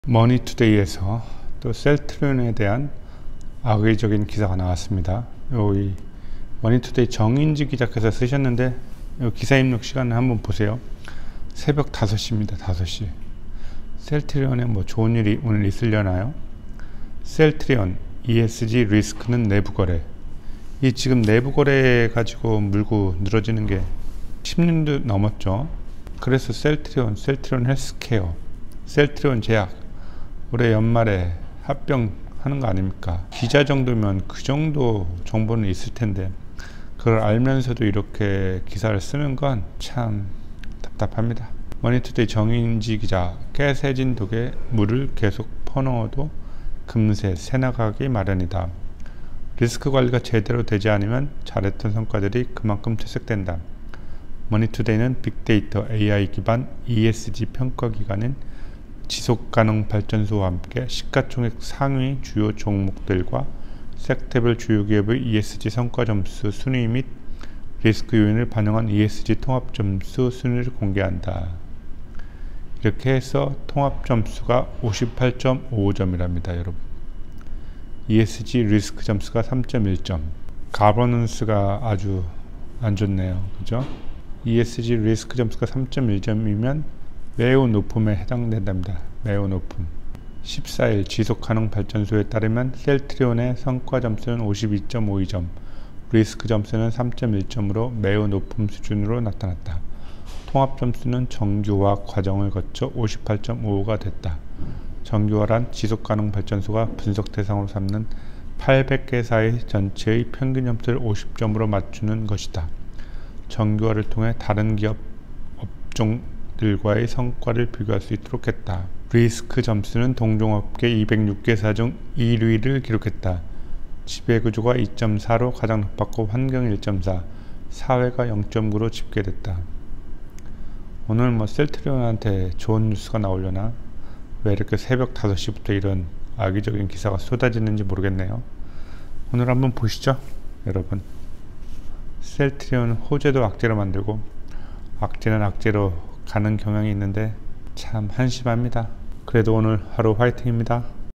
머니투데이에서 또 셀트리온에 대한 악의적인 기사가 나왔습니다. 이 머니투데이 정인지 기자께서 쓰셨는데 이 기사 입력 시간을 한번 보세요. 새벽 5시입니다. 5시. 셀트리온에 뭐 좋은 일이 오늘 있으려나요? 셀트리온 ESG 리스크는 내부거래. 이 지금 내부거래 가지고 물고 늘어지는 게 10년도 넘었죠. 그래서 셀트리온 헬스케어, 셀트리온 제약 올해 연말에 합병하는 거 아닙니까? 기자 정도면 그 정도 정보는 있을 텐데 그걸 알면서도 이렇게 기사를 쓰는 건 참 답답합니다. 머니투데이 정인지 기자, 깨세진 독에 물을 계속 퍼넣어도 금세 새나가기 마련이다. 리스크 관리가 제대로 되지 않으면 잘했던 성과들이 그만큼 퇴색된다. 머니투데이는 빅데이터 AI 기반 ESG 평가 기관인 지속가능 발전소와 함께 시가총액 상위 주요 종목들과 섹터별 주요 기업의 ESG 성과 점수 순위 및 리스크 요인을 반영한 ESG 통합 점수 순위를 공개한다. 이렇게 해서 통합 점수가 58.55점이랍니다, 여러분. ESG 리스크 점수가 3.1점. 가버넌스가 아주 안 좋네요, 그죠? ESG 리스크 점수가 3.1점이면 매우 높음에 해당된답니다. 매우 높음. 14일 지속가능 발전소에 따르면 셀트리온의 성과 점수는 52.52점, 리스크 점수는 3.1점으로 매우 높음 수준으로 나타났다. 통합 점수는 정규화 과정을 거쳐 58.55가 됐다. 정규화란 지속가능 발전소가 분석 대상으로 삼는 800개사의 전체의 평균 점수를 50점으로 맞추는 것이다. 정규화를 통해 다른 기업 업종들과의 성과를 비교할 수 있도록 했다. 리스크 점수는 동종업계 206개사 중 1위를 기록했다. 지배구조가 2.4로 가장 높았고 환경 1.4, 사회가 0.9로 집계됐다. 오늘 뭐 셀트리온한테 좋은 뉴스가 나오려나? 왜 이렇게 새벽 5시부터 이런 악의적인 기사가 쏟아지는지 모르겠네요. 오늘 한번 보시죠, 여러분. 셀트리온 호재도 악재로 만들고 악재는 악재로 가는 경향이 있는데 참 한심합니다. 그래도 오늘 하루 화이팅입니다.